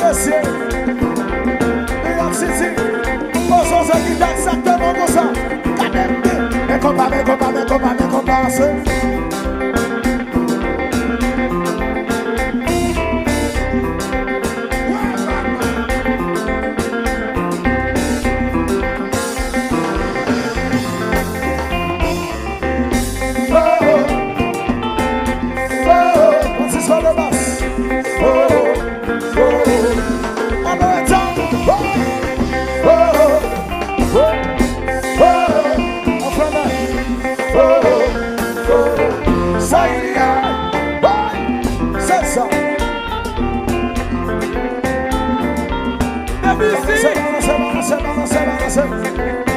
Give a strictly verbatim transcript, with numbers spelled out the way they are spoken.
monsieur. Regarde City. On s'en sort qui est exactement comme ça. Mais compa, mais compa, mais compa, mais compa, c'est. Say, say, say, say, say, say, say.